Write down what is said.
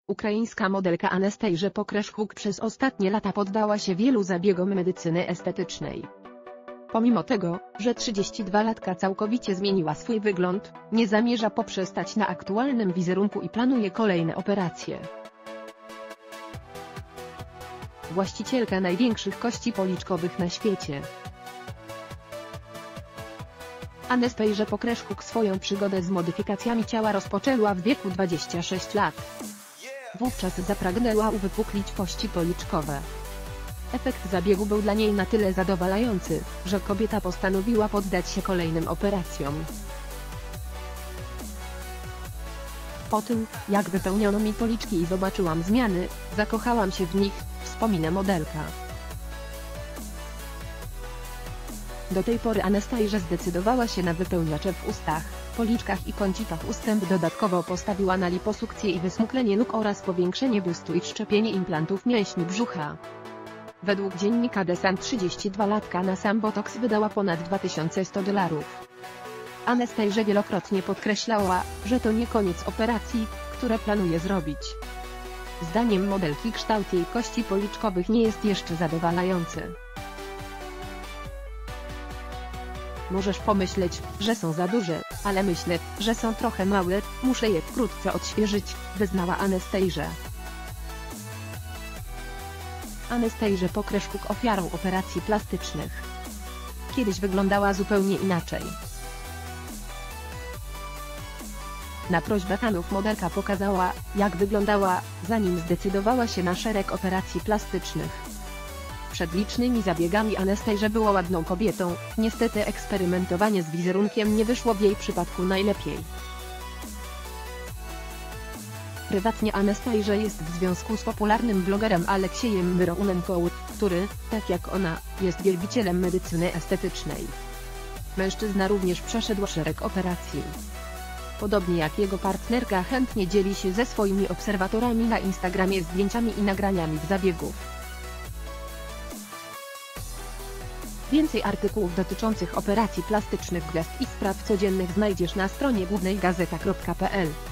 Ukraińska modelka Anastejże Pokreszczuk przez ostatnie lata poddała się wielu zabiegom medycyny estetycznej. Pomimo tego, że 32-latka całkowicie zmieniła swój wygląd, nie zamierza poprzestać na aktualnym wizerunku i planuje kolejne operacje. Właścicielka największych kości policzkowych na świecie, Anastejże Pokreszczuk swoją przygodę z modyfikacjami ciała rozpoczęła w wieku 26 lat. Wówczas zapragnęła uwypuklić kości policzkowe. Efekt zabiegu był dla niej na tyle zadowalający, że kobieta postanowiła poddać się kolejnym operacjom. Po tym, jak wypełniono mi policzki i zobaczyłam zmiany, zakochałam się w nich, wspomina modelka. Do tej pory Anastejże zdecydowała się na wypełniacze w ustach, policzkach i kącikach ustęp. Dodatkowo postawiła na liposukcję i wysmuklenie nóg oraz powiększenie biustu i wszczepienie implantów mięśni brzucha. Według dziennika The Sun 32-latka na sam botoks wydała ponad $2100. Anastejże wielokrotnie podkreślała, że to nie koniec operacji, które planuje zrobić. Zdaniem modelki kształt jej kości policzkowych nie jest jeszcze zadowalający. Możesz pomyśleć, że są za duże, ale myślę, że są trochę małe, muszę je wkrótce odświeżyć, wyznała Anastejże. Anastejże Pokreszczuk ofiarą operacji plastycznych. Kiedyś wyglądała zupełnie inaczej. Na prośbę fanów modelka pokazała, jak wyglądała, zanim zdecydowała się na szereg operacji plastycznych. Przed licznymi zabiegami Anastejże była ładną kobietą, niestety eksperymentowanie z wizerunkiem nie wyszło w jej przypadku najlepiej. Prywatnie Anastejże jest w związku z popularnym blogerem Aleksiejem Myrounenko, który, tak jak ona, jest wielbicielem medycyny estetycznej. Mężczyzna również przeszedł szereg operacji. Podobnie jak jego partnerka chętnie dzieli się ze swoimi obserwatorami na Instagramie zdjęciami i nagraniami z zabiegów. Więcej artykułów dotyczących operacji plastycznych gwiazd i spraw codziennych znajdziesz na stronie głównej gazeta.pl.